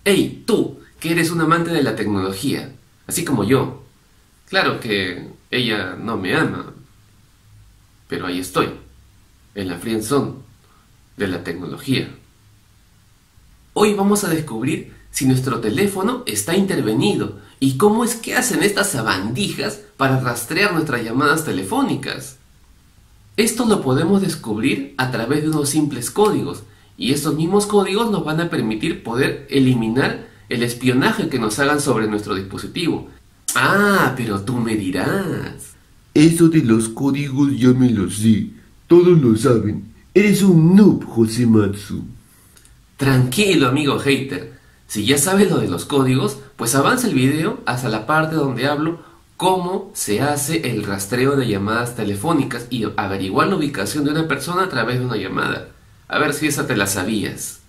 Hey, tú, que eres un amante de la tecnología, así como yo. Claro que ella no me ama, pero ahí estoy, en la friendzone de la tecnología. Hoy vamos a descubrir si nuestro teléfono está intervenido y cómo es que hacen estas sabandijas para rastrear nuestras llamadas telefónicas. Esto lo podemos descubrir a través de unos simples códigos, y estos mismos códigos nos van a permitir poder eliminar el espionaje que nos hagan sobre nuestro dispositivo. Ah, pero tú me dirás. Eso de los códigos ya me lo sé. Todos lo saben. Eres un noob, Josematsu. Tranquilo, amigo hater. Si ya sabes lo de los códigos, pues avanza el video hasta la parte donde hablo cómo se hace el rastreo de llamadas telefónicas y averiguar la ubicación de una persona a través de una llamada. A ver si esa te la sabías.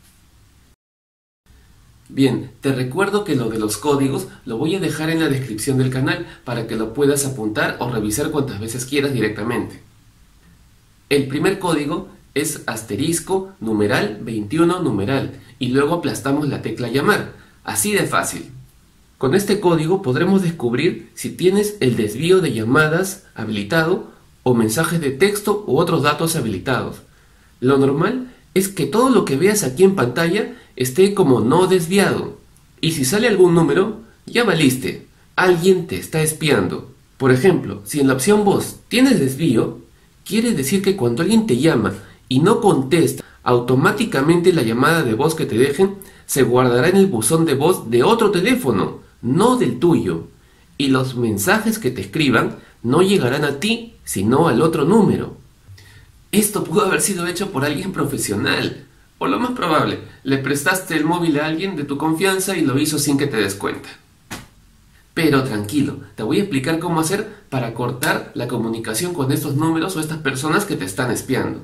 Bien, te recuerdo que lo de los códigos lo voy a dejar en la descripción del canal para que lo puedas apuntar o revisar cuantas veces quieras directamente. El primer código es asterisco numeral 21 numeral y luego aplastamos la tecla llamar. Así de fácil. Con este código podremos descubrir si tienes el desvío de llamadas habilitado o mensajes de texto u otros datos habilitados. Lo normal es que todo lo que veas aquí en pantalla esté como no desviado. Y si sale algún número, ya valiste. Alguien te está espiando. Por ejemplo, si en la opción voz tienes desvío, quiere decir que cuando alguien te llama y no contesta, automáticamente la llamada de voz que te dejen se guardará en el buzón de voz de otro teléfono, no del tuyo. Y los mensajes que te escriban no llegarán a ti, sino al otro número. Esto pudo haber sido hecho por alguien profesional. O lo más probable, le prestaste el móvil a alguien de tu confianza y lo hizo sin que te des cuenta. Pero tranquilo, te voy a explicar cómo hacer para cortar la comunicación con estos números o estas personas que te están espiando.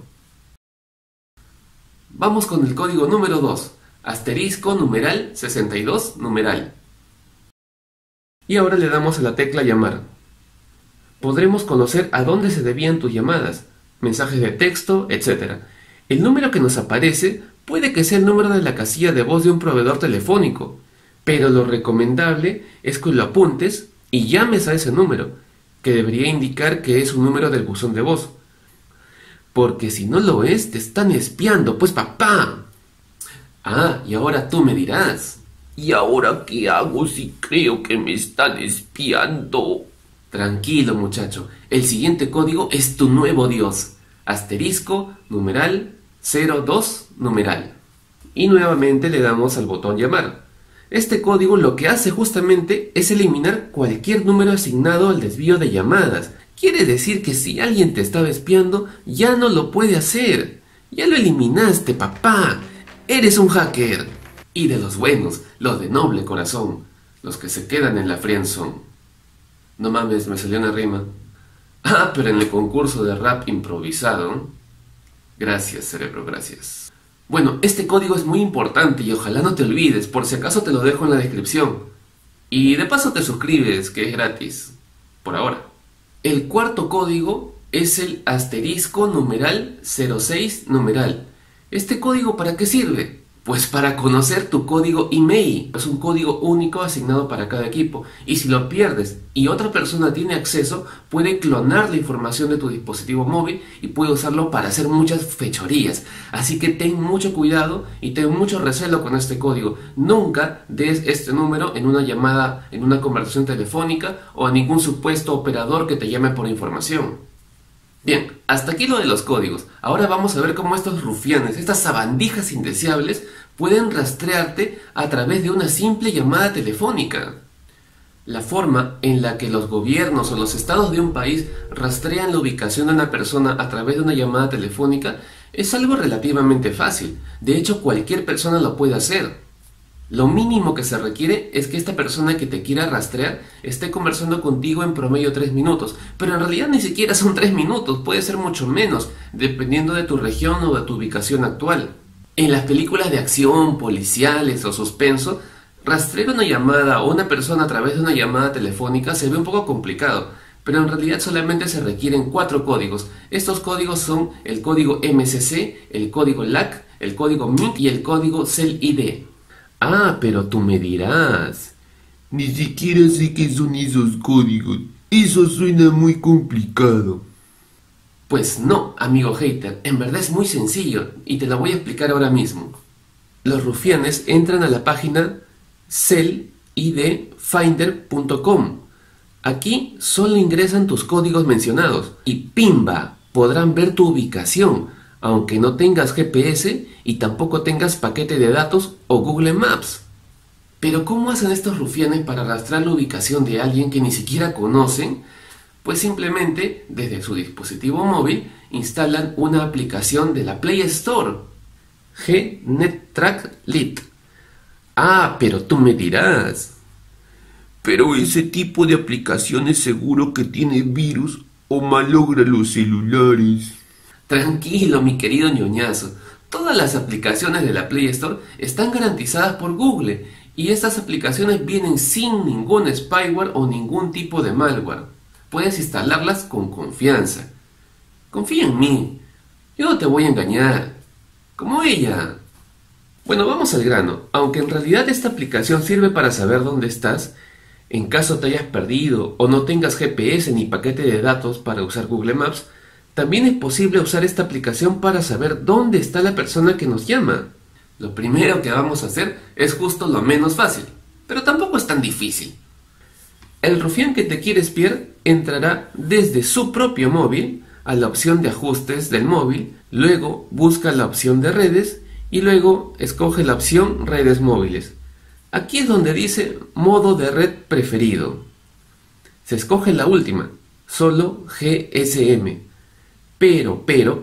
Vamos con el código número 2, asterisco numeral 62 numeral. Y ahora le damos a la tecla llamar. Podremos conocer a dónde se debían tus llamadas, mensajes de texto, etc. El número que nos aparece puede que sea el número de la casilla de voz de un proveedor telefónico, pero lo recomendable es que lo apuntes y llames a ese número, que debería indicar que es un número del buzón de voz. Porque si no lo es, te están espiando, pues papá. Ah, y ahora tú me dirás. ¿Y ahora qué hago si creo que me están espiando? Tranquilo, muchacho. El siguiente código es tu nuevo Dios. Asterisco, numeral, 02, numeral. Y nuevamente le damos al botón llamar. Este código lo que hace justamente es eliminar cualquier número asignado al desvío de llamadas. Quiere decir que si alguien te estaba espiando, ya no lo puede hacer. Ya lo eliminaste, papá. Eres un hacker. Y de los buenos, los de noble corazón, los que se quedan en la friendzone. No mames, me salió una rima. Ah, pero en el concurso de rap improvisado. Gracias, cerebro, gracias. Bueno, este código es muy importante y ojalá no te olvides, por si acaso te lo dejo en la descripción. Y de paso te suscribes, que es gratis. Por ahora. El cuarto código es el asterisco numeral 06 numeral. ¿Este código para qué sirve? Pues para conocer tu código email. Es un código único asignado para cada equipo. Y si lo pierdes y otra persona tiene acceso, puede clonar la información de tu dispositivo móvil y puede usarlo para hacer muchas fechorías. Así que ten mucho cuidado y ten mucho recelo con este código. Nunca des este número en una llamada, en una conversación telefónica o a ningún supuesto operador que te llame por información. Bien, hasta aquí lo de los códigos. Ahora vamos a ver cómo estos rufianes, estas sabandijas indeseables, pueden rastrearte a través de una simple llamada telefónica. La forma en la que los gobiernos o los estados de un país rastrean la ubicación de una persona a través de una llamada telefónica es algo relativamente fácil. De hecho, cualquier persona lo puede hacer. Lo mínimo que se requiere es que esta persona que te quiera rastrear esté conversando contigo en promedio 3 minutos, pero en realidad ni siquiera son 3 minutos, puede ser mucho menos, dependiendo de tu región o de tu ubicación actual. En las películas de acción, policiales o suspenso, rastrear una llamada o una persona a través de una llamada telefónica se ve un poco complicado, pero en realidad solamente se requieren 4 códigos. Estos códigos son el código MCC, el código LAC, el código MIC y el código CEL-ID. Ah, pero tú me dirás. Ni siquiera sé qué son esos códigos. Eso suena muy complicado. Pues no, amigo hater, en verdad es muy sencillo y te lo voy a explicar ahora mismo. Los rufianes entran a la página celidfinder.com. Aquí solo ingresan tus códigos mencionados y ¡pimba! Podrán ver tu ubicación, aunque no tengas GPS y tampoco tengas paquete de datos o Google Maps. Pero ¿cómo hacen estos rufianes para rastrear la ubicación de alguien que ni siquiera conocen? Pues simplemente desde su dispositivo móvil instalan una aplicación de la Play Store, GNetTrack Lite. Ah, pero tú me dirás. Pero ese tipo de aplicaciones seguro que tiene virus o malogra los celulares. Tranquilo, mi querido ñoñazo. Todas las aplicaciones de la Play Store están garantizadas por Google y estas aplicaciones vienen sin ningún spyware o ningún tipo de malware. Puedes instalarlas con confianza. Confía en mí. Yo no te voy a engañar. Como ella. Bueno, vamos al grano. Aunque en realidad esta aplicación sirve para saber dónde estás, en caso te hayas perdido o no tengas GPS ni paquete de datos para usar Google Maps, también es posible usar esta aplicación para saber dónde está la persona que nos llama. Lo primero que vamos a hacer es justo lo menos fácil, pero tampoco es tan difícil. El rufián que te quiere espiar entrará desde su propio móvil a la opción de ajustes del móvil, luego busca la opción de redes y luego escoge la opción redes móviles. Aquí es donde dice modo de red preferido. Se escoge la última, solo GSM. Pero,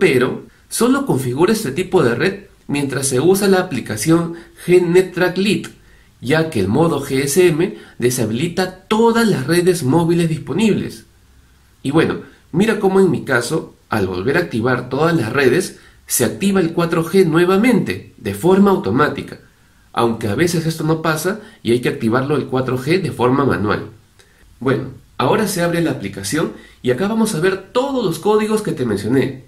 solo configura este tipo de red mientras se usa la aplicación GNetTrack Lite, ya que el modo GSM deshabilita todas las redes móviles disponibles. Y bueno, mira cómo en mi caso, al volver a activar todas las redes, se activa el 4G nuevamente, de forma automática, aunque a veces esto no pasa y hay que activarlo el 4G de forma manual. Bueno, ahora se abre la aplicación y acá vamos a ver todos los códigos que te mencioné.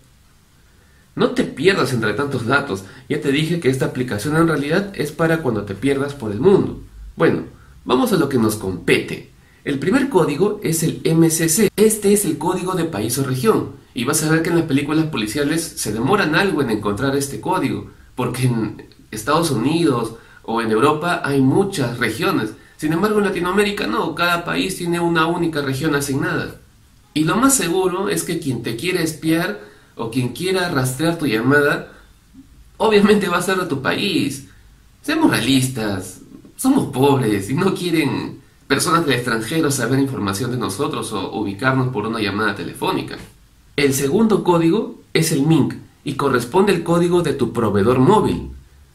No te pierdas entre tantos datos, ya te dije que esta aplicación en realidad es para cuando te pierdas por el mundo. Bueno, vamos a lo que nos compete. El primer código es el MCC. Este es el código de país o región. Y vas a ver que en las películas policiales se demoran algo en encontrar este código, porque en Estados Unidos o en Europa hay muchas regiones. Sin embargo, en Latinoamérica no, cada país tiene una única región asignada. Y lo más seguro es que quien te quiera espiar o quien quiera rastrear tu llamada, obviamente va a ser de tu país. Seamos realistas, somos pobres y no quieren personas del extranjero saber información de nosotros o ubicarnos por una llamada telefónica. El segundo código es el MINC y corresponde al código de tu proveedor móvil.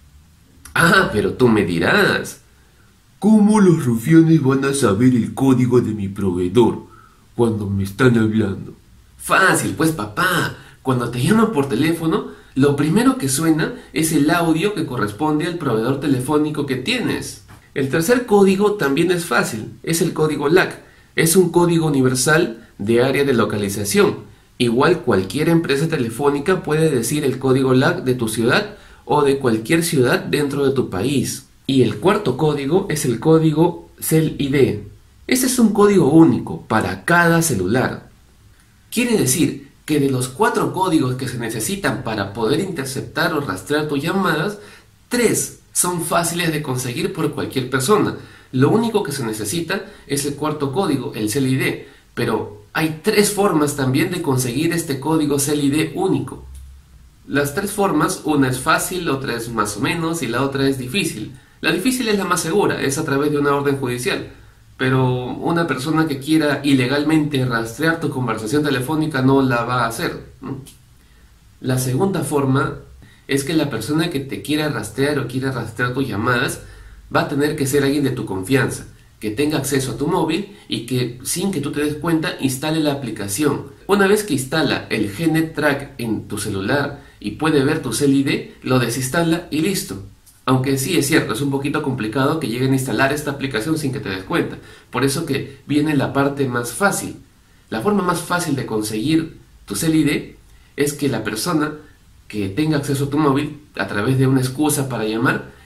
Ah, pero tú me dirás. ¿Cómo los rufianes van a saber el código de mi proveedor cuando me están hablando? Fácil, pues papá. Cuando te llaman por teléfono, lo primero que suena es el audio que corresponde al proveedor telefónico que tienes. El tercer código también es fácil, es el código LAC. Es un código universal de área de localización. Igual cualquier empresa telefónica puede decir el código LAC de tu ciudad o de cualquier ciudad dentro de tu país. Y el cuarto código es el código CELID. Este es un código único para cada celular. Quiere decir que de los 4 códigos que se necesitan para poder interceptar o rastrear tus llamadas, 3 son fáciles de conseguir por cualquier persona. Lo único que se necesita es el cuarto código, el CELID, pero hay 3 formas también de conseguir este código CELID único. Las 3 formas, una es fácil, otra es más o menos y la otra es difícil. La difícil es la más segura, es a través de una orden judicial. Pero una persona que quiera ilegalmente rastrear tu conversación telefónica no la va a hacer, ¿no? La segunda forma es que la persona que te quiera rastrear o quiera rastrear tus llamadas va a tener que ser alguien de tu confianza, que tenga acceso a tu móvil y que sin que tú te des cuenta instale la aplicación. Una vez que instala el GNetTrack en tu celular y puede ver tu CELID, lo desinstala y listo. Aunque sí es cierto, es un poquito complicado que lleguen a instalar esta aplicación sin que te des cuenta. Por eso que viene la parte más fácil. La forma más fácil de conseguir tu CELID es que la persona que tenga acceso a tu móvil, a través de una excusa para llamar,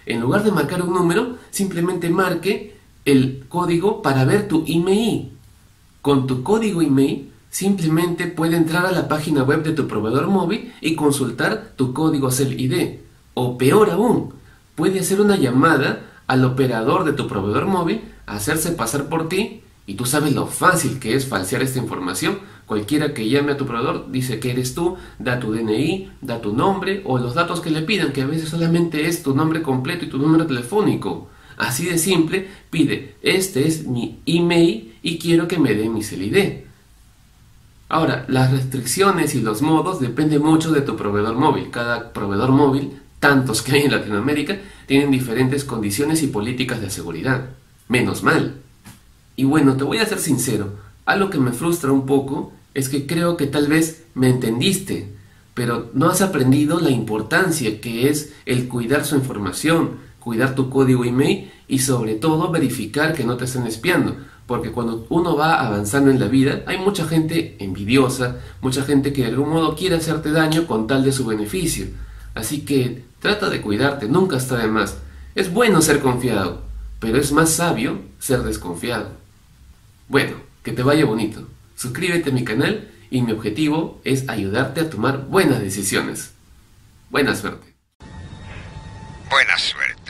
En lugar de marcar un número, simplemente marque el código para ver tu email. Con tu código email, simplemente puede entrar a la página web de tu proveedor móvil y consultar tu código Cell ID. O peor aún, puede hacer una llamada al operador de tu proveedor móvil, hacerse pasar por ti, y tú sabes lo fácil que es falsear esta información. Cualquiera que llame a tu proveedor dice que eres tú, da tu DNI, da tu nombre o los datos que le pidan, que a veces solamente es tu nombre completo y tu número telefónico. Así de simple, pide, este es mi email y quiero que me dé mi Cell ID. Ahora, las restricciones y los modos dependen mucho de tu proveedor móvil. Cada proveedor móvil, tantos que hay en Latinoamérica, tienen diferentes condiciones y políticas de seguridad. Menos mal. Y bueno, te voy a ser sincero, algo que me frustra un poco es que creo que tal vez me entendiste, pero no has aprendido la importancia que es el cuidar su información, cuidar tu código email y sobre todo verificar que no te estén espiando. Porque cuando uno va avanzando en la vida, hay mucha gente envidiosa, mucha gente que de algún modo quiere hacerte daño con tal de su beneficio. Así que trata de cuidarte, nunca está de más. Es bueno ser confiado, pero es más sabio ser desconfiado. Bueno, que te vaya bonito. Suscríbete a mi canal y mi objetivo es ayudarte a tomar buenas decisiones. Buena suerte. Buena suerte.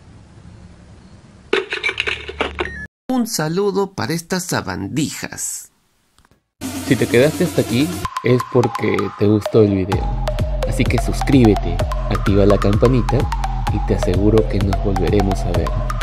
Un saludo para estas sabandijas. Si te quedaste hasta aquí es porque te gustó el video. Así que suscríbete, activa la campanita y te aseguro que nos volveremos a ver.